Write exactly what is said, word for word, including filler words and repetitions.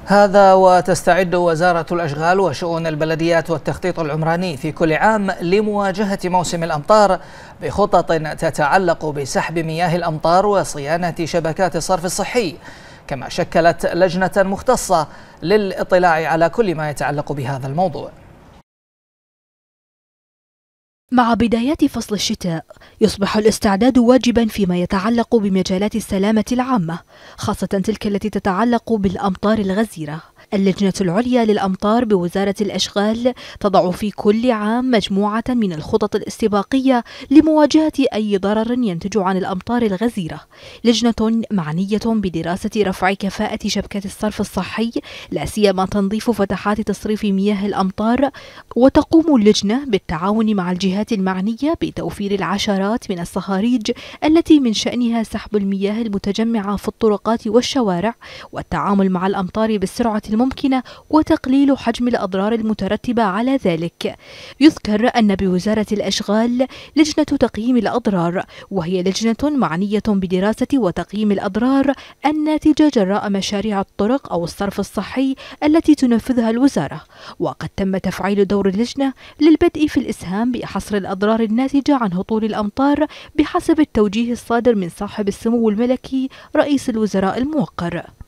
هذا وتستعد وزارة الأشغال وشؤون البلديات والتخطيط العمراني في كل عام لمواجهة موسم الأمطار بخطط تتعلق بسحب مياه الأمطار وصيانة شبكات الصرف الصحي، كما شكلت لجنة مختصة للاطلاع على كل ما يتعلق بهذا الموضوع. مع بدايات فصل الشتاء يصبح الاستعداد واجبا فيما يتعلق بمجالات السلامة العامة، خاصة تلك التي تتعلق بالأمطار الغزيرة. اللجنة العليا للأمطار بوزارة الأشغال تضع في كل عام مجموعة من الخطط الاستباقية لمواجهة أي ضرر ينتج عن الأمطار الغزيرة. لجنة معنية بدراسة رفع كفاءة شبكات الصرف الصحي، لا سيما تنظيف فتحات تصريف مياه الأمطار. وتقوم اللجنة بالتعاون مع الجهات المعنية بتوفير العشرات من الصهاريج التي من شأنها سحب المياه المتجمعة في الطرقات والشوارع، والتعامل مع الأمطار بالسرعة الممكنة وتقليل حجم الأضرار المترتبة على ذلك. يذكر أن بوزارة الأشغال لجنة تقييم الأضرار، وهي لجنة معنية بدراسة وتقييم الأضرار الناتجة جراء مشاريع الطرق أو الصرف الصحي التي تنفذها الوزارة. وقد تم تفعيل دور اللجنة للبدء في الإسهام بحصر الأضرار الناتجة عن هطول الأمطار بحسب التوجيه الصادر من صاحب السمو الملكي رئيس الوزراء الموقر.